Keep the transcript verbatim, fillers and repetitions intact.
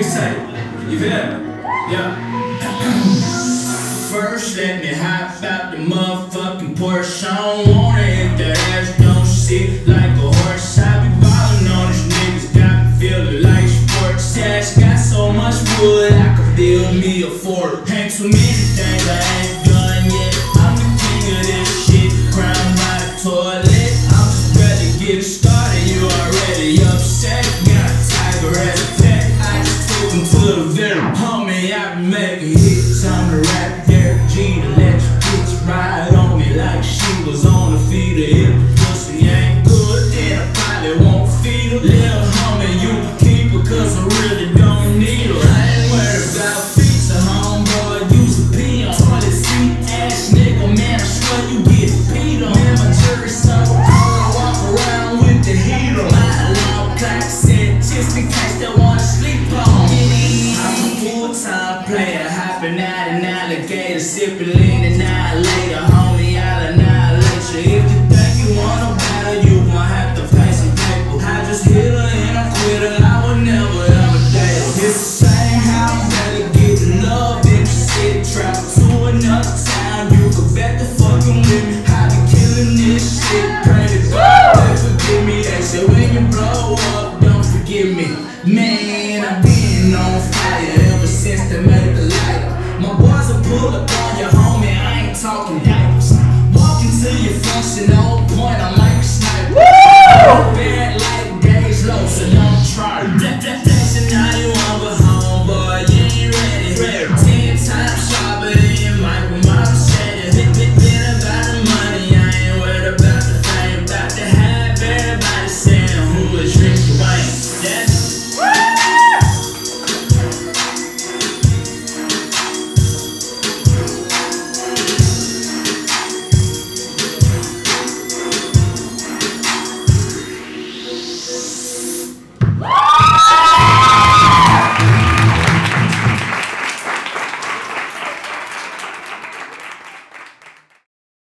Freestyle. You feel that? Yeah. First, let me hop out the motherfucking Porsche. I don't want it if the ass don't sit like a horse. I be ballin' on these niggas, got me feeling like sports. Ass got so much wood, I could build me a fort. Ain't too many things I ain't done yet. I'm the king of this shit, crowned by the toilet. I'm just ready to get it started, you already upset. Got a tiger as a pet, I just took him to the vet. Homie, I been making hits, I'm the rap. G to let your bitch ride on me like she was on the feeder. If the pussy ain't good, then I probably won't feed her. Little homie, you can keep her, cause I really don't need her. I ain't worried about feet, so homeboy, use a pee on toilet seat. Ass nigga, man, I swear you get peed on. Man, my jury so cold, I walk around with the heat on. My loud clock said, just in case they wanna sleep on me. I'm a full-time player, hopping out and alligator, sipping lean annihilator, homie, I'll annihilate you. If you think you wanna battle, you gon' have to pay some paper. I just hit her and I quit her, I would never ever date her. It's the same how I'm better get love if you said travel to another town. You could bet the fucking with me, I be killing this shit. Pray to God, they forgive me. They say when you blow up, don't forgive me. Man, I've been on fire ever since they made the lighter. My boys will pull up